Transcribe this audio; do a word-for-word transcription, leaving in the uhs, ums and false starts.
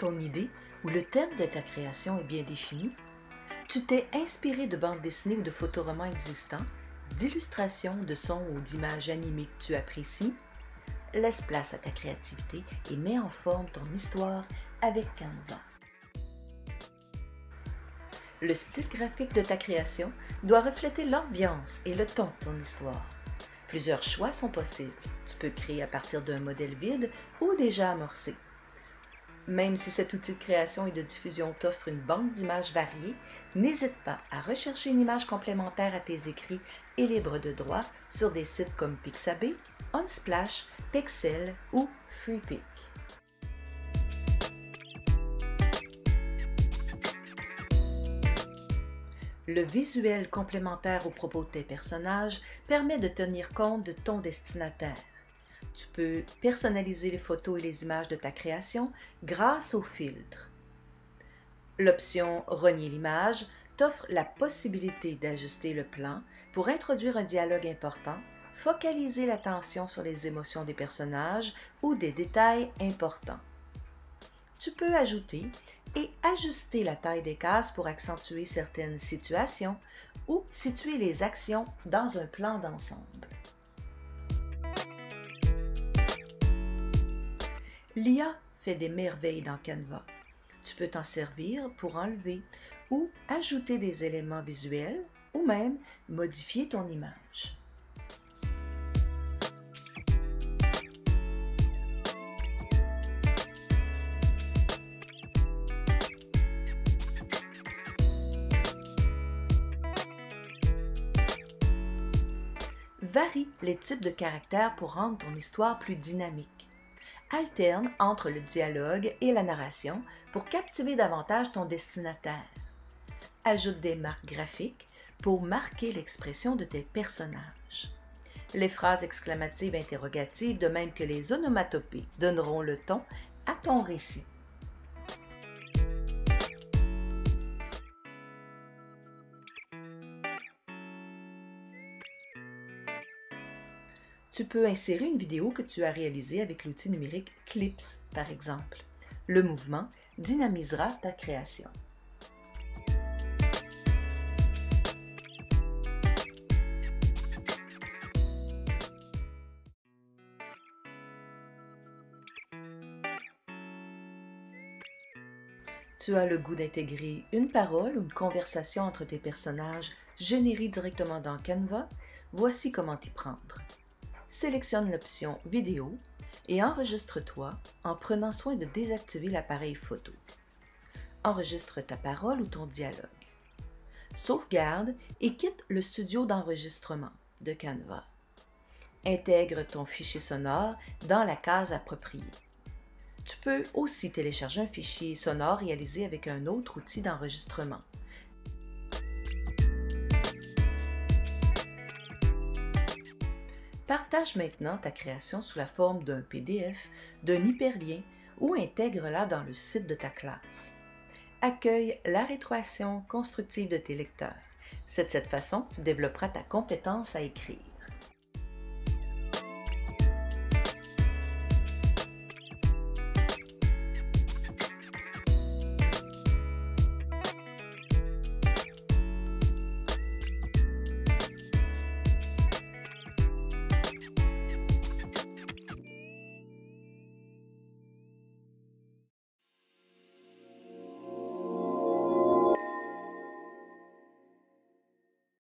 ton idée ou le thème de ta création est bien défini, tu t'es inspiré de bandes dessinées ou de photoromans existants, d'illustrations, de sons ou d'images animées que tu apprécies, laisse place à ta créativité et mets en forme ton histoire avec Canva. Le style graphique de ta création doit refléter l'ambiance et le ton de ton histoire. Plusieurs choix sont possibles. Tu peux créer à partir d'un modèle vide ou déjà amorcé. Même si cet outil de création et de diffusion t'offre une banque d'images variées, n'hésite pas à rechercher une image complémentaire à tes écrits et libre de droit sur des sites comme Pixabay, Unsplash, Pexel ou Freepik. Le visuel complémentaire au propos de tes personnages permet de tenir compte de ton destinataire. Tu peux personnaliser les photos et les images de ta création grâce au filtre. L'option « Renier l'image » t'offre la possibilité d'ajuster le plan pour introduire un dialogue important, focaliser l'attention sur les émotions des personnages ou des détails importants. Tu peux ajouter et ajuster la taille des cases pour accentuer certaines situations ou situer les actions dans un plan d'ensemble. L'I A fait des merveilles dans Canva. Tu peux t'en servir pour enlever ou ajouter des éléments visuels ou même modifier ton image. Varie les types de caractères pour rendre ton histoire plus dynamique. Alterne entre le dialogue et la narration pour captiver davantage ton destinataire. Ajoute des marques graphiques pour marquer l'expression de tes personnages. Les phrases exclamatives interrogatives, de même que les onomatopées, donneront le ton à ton récit. Tu peux insérer une vidéo que tu as réalisée avec l'outil numérique Clips, par exemple. Le mouvement dynamisera ta création. Tu as le goût d'intégrer une parole ou une conversation entre tes personnages générée directement dans Canva? Voici comment t'y prendre. Sélectionne l'option « Vidéo » et enregistre-toi en prenant soin de désactiver l'appareil photo. Enregistre ta parole ou ton dialogue. Sauvegarde et quitte le studio d'enregistrement de Canva. Intègre ton fichier sonore dans la case appropriée. Tu peux aussi télécharger un fichier sonore réalisé avec un autre outil d'enregistrement. Partage maintenant ta création sous la forme d'un P D F, d'un hyperlien ou intègre-la dans le site de ta classe. Accueille la rétroaction constructive de tes lecteurs. C'est de cette façon que tu développeras ta compétence à écrire.